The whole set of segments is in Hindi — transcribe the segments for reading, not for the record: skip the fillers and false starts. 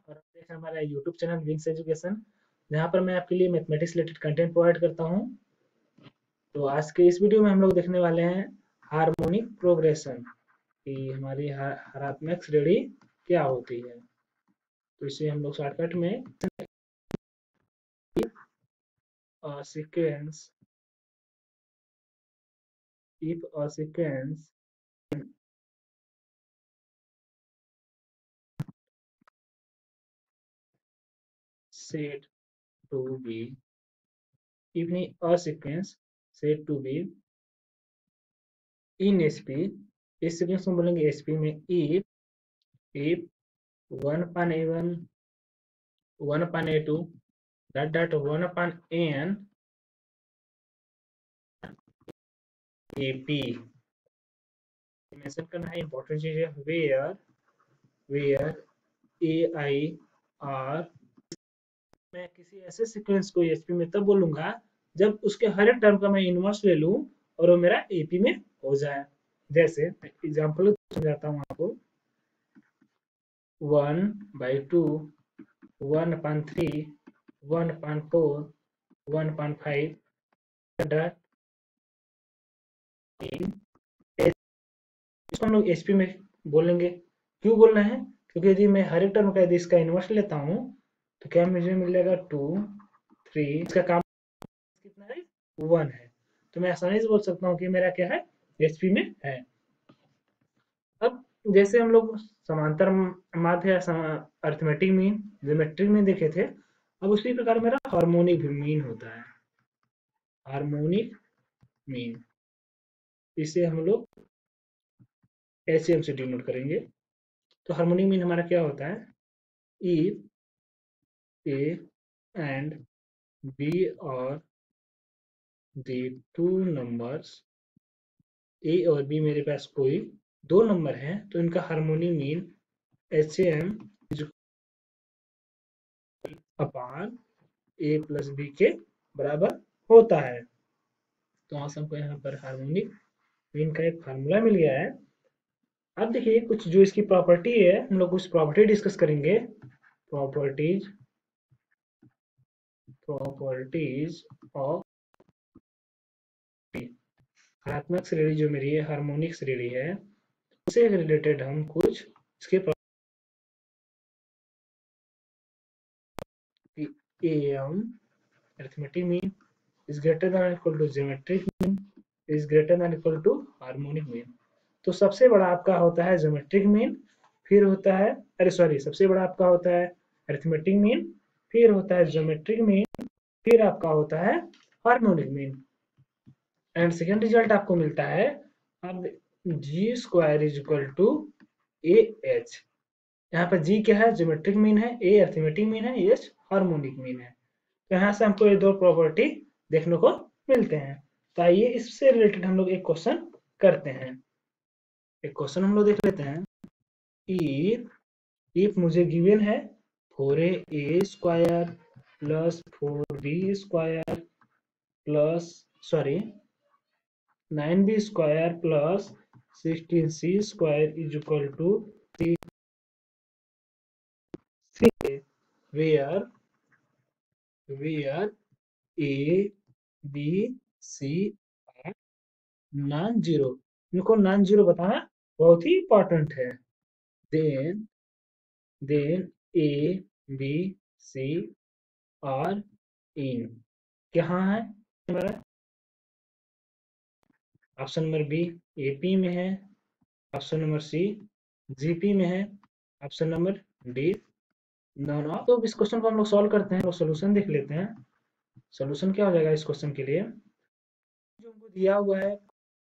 और आप देख रहे हैं हमारा यूट्यूब चैनल विंग्स एजुकेशन, जहाँ पर मैं आपके लिए मैथमेटिक्स रिलेटेड कंटेंट प्रोवाइड करता हूँ। तो आज के इस वीडियो में हम लोग देखने वाले हैं हार्मोनिक प्रोग्रेशन कि हमारी हरात्मक श्रेणी क्या होती है। तो इसे हम लोग शॉर्टकट में sequence if a sequence said to be if a sequence said to be in SP, इस सीक्वेंस में बोलेंगे SP में if 1 upon A1 1 upon A2 that 1 upon N AP mention करना है इंपॉर्टेंट चीज है वेयर AI R। मैं किसी ऐसे सीक्वेंस को एसपी में तब बोलूंगा जब उसके हर एक टर्म का मैं इनवर्स ले लूं और वो मेरा एपी में हो जाए। जैसे एग्जांपल समझाता हूँ आपको। 1/2 1/3 1/4 1/5 डॉट इसको हम लोग एसपी में बोलेंगे। क्यों बोलना है? क्योंकि यदि मैं हर एक टर्म का यदि इसका इनवर्स लेता हूँ तो क्या मुझे मिलेगा 2 3। इसका काम कितना है? 1 है। तो मैं आसानी से बोल सकता हूँ कि मेरा क्या है, एचपी में है। अब जैसे हम लोग समांतर माध्य या अर्थमेटिक मीन ज्योमेट्रिक मीन देखे थे, अब उसी प्रकार मेरा हार्मोनिक भी मीन होता है। हार्मोनिक मीन इसे हम लोग एचएम से डिनोट करेंगे। तो हार्मोनिक मीन हमारा क्या होता है? इफ ए एंड बी और द टू नंबर्स ए और बी मेरे पास कोई दो नंबर हैं तो इनका harmonic mean H M upon A plus B के बराबर होता है। तो आज हमको यहाँ पर हार्मोनिक मीन का एक फार्मूला मिल गया है। अब देखिए कुछ जो इसकी प्रॉपर्टी है, हम लोग कुछ प्रॉपर्टी डिस्कस करेंगे। प्रॉपर्टीज प्रॉपर्टीज ऑफ हरात्मक श्रेणी जो मेरी है, हार्मोनिक श्रेणी है, उससे रिलेटेड हम कुछ इसके M arithmetic mean is greater than or equal to geometric mean is greater than or equal to harmonic mean। तो सबसे बड़ा आपका होता है ज्योमेट्रिक मीन, फिर होता है, अरे सॉरी, सबसे बड़ा आपका होता है अरिथमेटिक मीन, फिर होता है ज्योमेट्रिक मीन, फिर आपका होता है harmonic mean. And second result आपको मिलता है अब G square is equal to A H. यहाँ पर जी क्या है? ज्योमेट्रिक मीन है, ए अरिथमेटिक मीन है, एच हार्मोनिक मीन है। तो यहाँ से हमको ये दो प्रॉपर्टी देखने को मिलते हैं। तो आइए इससे रिलेटेड हम लोग एक क्वेश्चन करते हैं। एक क्वेश्चन हम लोग देख लेते हैं। इफ मुझे गिवन है 4a square plus 4b square plus sorry 9b square plus 16c square is equal to 3 where where A B C are non zero. इनको नॉन जीरो बताना बहुत ही इंपॉर्टेंट है। Then then A B C are in कहाँ है हमारा? ऑप्शन नंबर बी एपी में है, ऑप्शन नंबर सी जीपी में है, option number D none of. तो इस क्वेश्चन को हम लोग सॉल्व करते हैं और सोल्यूशन देख लेते हैं। सोल्यूशन क्या हो जाएगा इस क्वेश्चन के लिए? जो हमको दिया हुआ है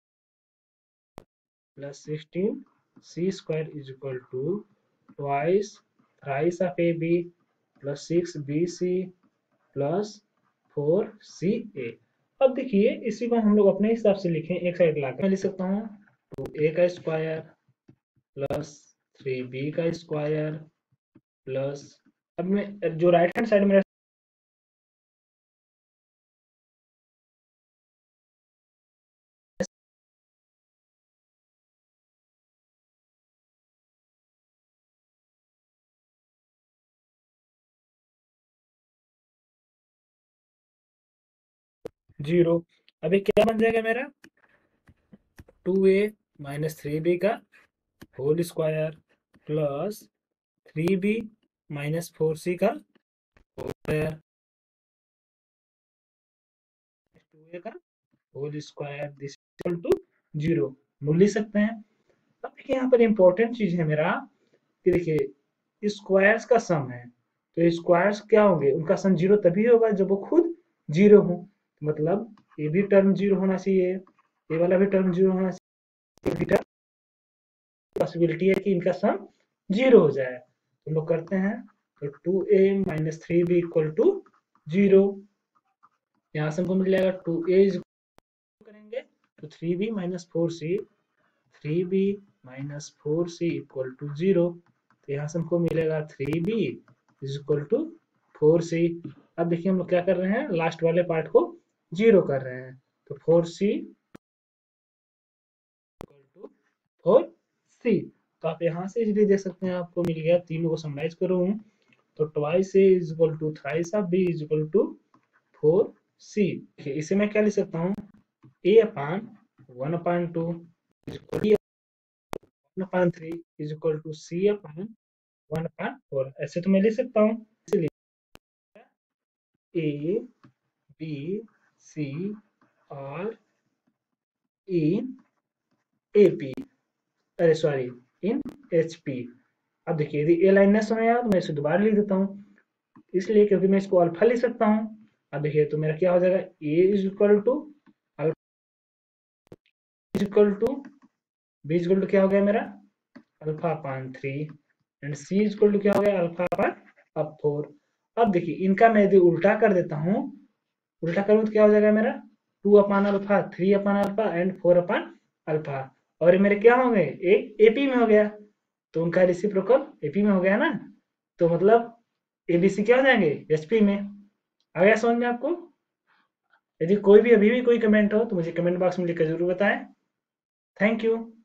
plus 16 C square is equal to twice thrice of A B plus 6 B C plus 4 C A. अब देखिए इसी को हम लोग अपने हिसाब से लिखें, एक साइड लाकर मैं लिख सकता हूँ 2a का स्क्वायर प्लस 3b का स्क्वायर प्लस, अब मैं जो राइट हैंड साइड में 0। अभी क्या बन जाएगा मेरा 2a माइनस 3b का whole square plus 3b minus 4c का होल स्क्वायर 2a का whole square this equal to 0 मूल लिख सकते हैं। अब देखिए यहाँ पर इंपॉर्टेंट चीज है मेरा कि देखिए स्क्वायर्स का सम है, तो स्क्वायर्स क्या होंगे, उनका सम 0 तभी होगा जब वो खुद 0 हो। मतलब ये भी टर्म 0 होना चाहिए, ये वाला भी टर्म 0 होना चाहिए, पॉसिबिलिटी है कि इनका सम 0 हो जाए। तो हम लोग करते हैं, तो 2a minus 3b equal to 0। यहाँ से हमको मिल जाएगा 2a करेंगे तो 3b minus 4c, 3b minus 4c equal to 0। तो यहाँ से हमको मिलेगा 3b is equal to 4c। अब देखिए हम लोग क्या कर रहे हैं, लास्ट वाले पार्ट को 0 कर रहे हैं, तो 4c इक्वल टू 4c। तो आप यहाँ से इजीली देख सकते हैं, आपको मिल गया। तीनों को समराइज करूँ तो twice A is equal to thrice of B is equal to 4c। इसे मैं क्या लिख सकता हूँ, a upon 1 upon 2 is equal to 1 upon 3 is equal to c upon 1 upon 4। ऐसे तो मैं लिख सकता हूँ, इसलिए a b c और इन ap, अरे सॉरी इन hp। अब देखिए यदि ए लाइन न समझ आया तो मैं इसे दोबारा लिख देता हूँ, इसलिए क्योंकि मैं इसको अल्फा लिख सकता हूँ। अब देखिए तो मेरा क्या हो जाएगा, A is equal to is equal to B is equal to क्या हो गया मेरा alpha upon 3 and C is equal to क्या हो गया अल्फा अपान अब 4। अब देखिए इनका मैं यदि उल्टा कर देता हूँ, उल्टा करूँ तो क्या हो जाएगा मेरा 2 upon alpha, 3 upon alpha and 4 upon alpha. और ये मेरे क्या हो गए, एक एपी में हो गया, तो उनका रेसिप्रोकल एपी में हो गया ना, तो मतलब एबीसी क्या हो जाएंगे एचपी में। आ गया समझ में आपको। यदि कोई भी अभी भी कोई कमेंट हो तो मुझे कमेंट बॉक्स में लिखकर जरूर बताएं। Thank you.